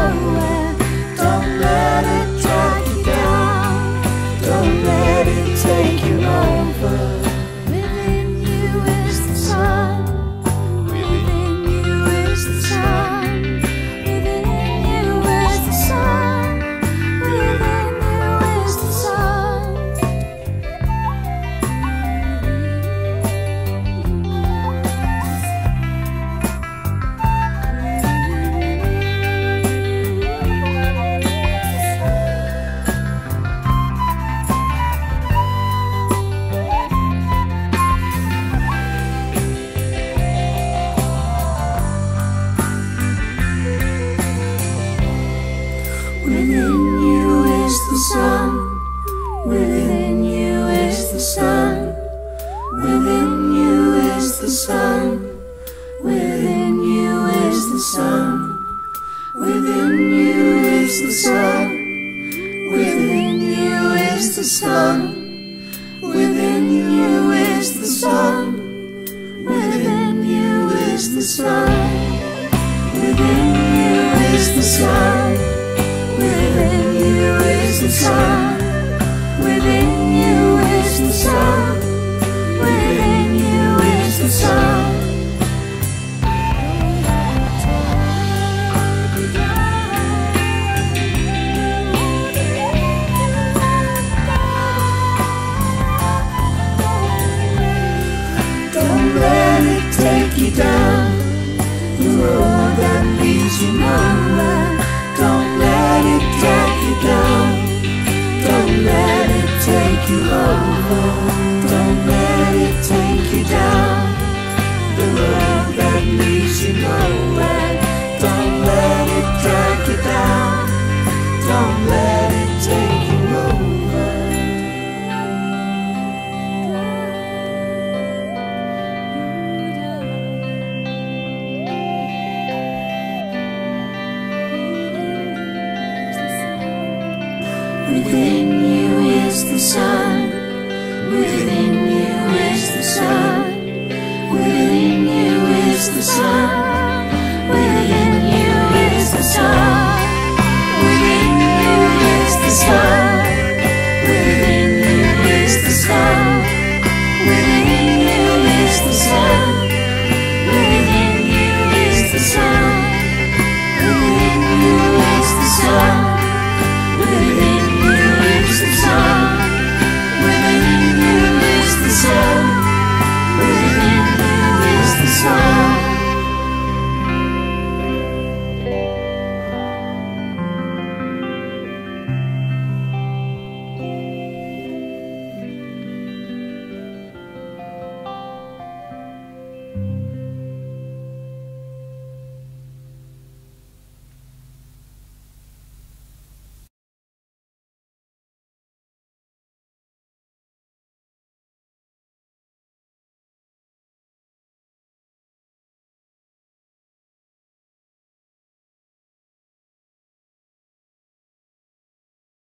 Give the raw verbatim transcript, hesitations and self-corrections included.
nowhere. Don't let it drag you down. Don't let it take you over. Within you is the sun. Within you is the sun. Within you is the sun. Within you is the sun. Within you is the sun. Within you is the sun. Within you is the sun. Within you is the sun. Within you is the sun. Within you is the sun. Within you is the sun. Within you is the sun. Within you is the sun. Within you is the sun. Within you is the sun. Within you is the sun. Don't let it take you down the road that leads you nowhere. Don't let it drag you down. Don't let it take you over. Don't let it take you down the road that leads you nowhere. Don't let it drag you down. Don't let it take you over. Within you is the sun.